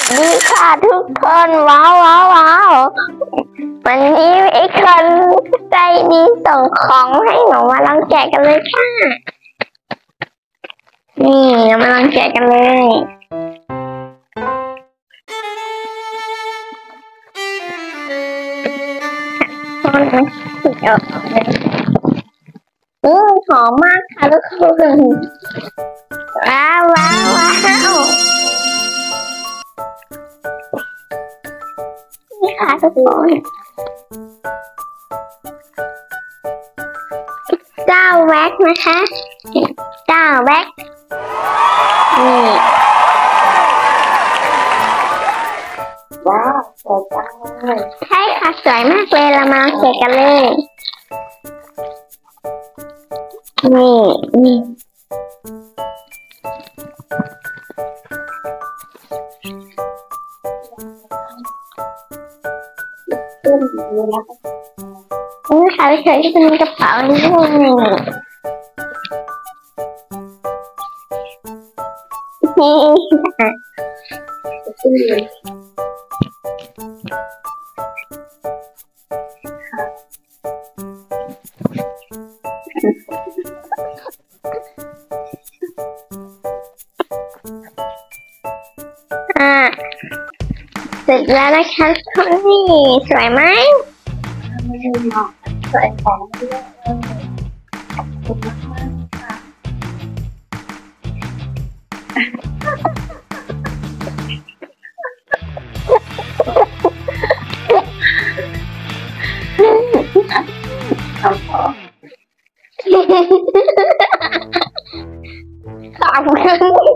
ดีค่ะทุกคนว้าวว้าวว้าววันนี้ไอ้คนใจดีส่งของให้หนูมาลองแกะกันเลยค่ะนี่เรามาลองแกะกันเลยคนมันสุดยอดเลยหอมมากค่ะทุกคนว้าวว้าวว้าวนี่ค่ะทุกคนเจ้าแว็กนะคะเจ้าแว็กนี่ว้าวสวยจังเลยใช่ค่ะสวยมากเลยเรามาเก็บกันเลยนี่นี่ค่ะเฉยๆที่เป็นกระเป๋านี่เสร็จแล้วนะคะคนนี้สวยไหมไม่ได้หรอกสวยของเยอะเลยขอบคุณมากค่ะขอบคุณ